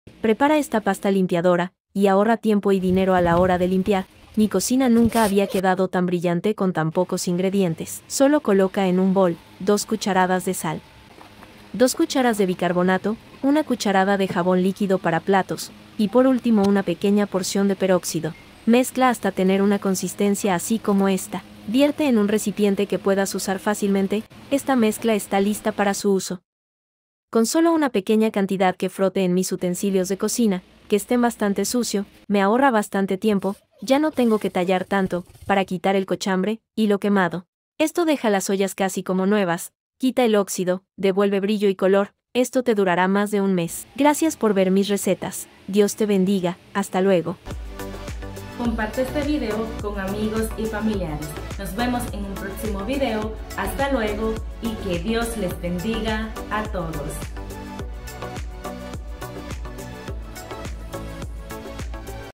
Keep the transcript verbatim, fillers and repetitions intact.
Prepara esta pasta limpiadora, y ahorra tiempo y dinero a la hora de limpiar. Mi cocina nunca había quedado tan brillante con tan pocos ingredientes. Solo coloca en un bol dos cucharadas de sal, dos cucharas de bicarbonato, una cucharada de jabón líquido para platos, y por último una pequeña porción de peróxido. Mezcla hasta tener una consistencia así como esta. Vierte en un recipiente que puedas usar fácilmente. Esta mezcla está lista para su uso. Con solo una pequeña cantidad que frote en mis utensilios de cocina, que estén bastante sucio, me ahorra bastante tiempo. Ya no tengo que tallar tanto, para quitar el cochambre y lo quemado. Esto deja las ollas casi como nuevas, quita el óxido, devuelve brillo y color. Esto te durará más de un mes. Gracias por ver mis recetas. Dios te bendiga. Hasta luego. Comparte este video con amigos y familiares. Nos vemos en un próximo video. Hasta luego y que Dios les bendiga a todos.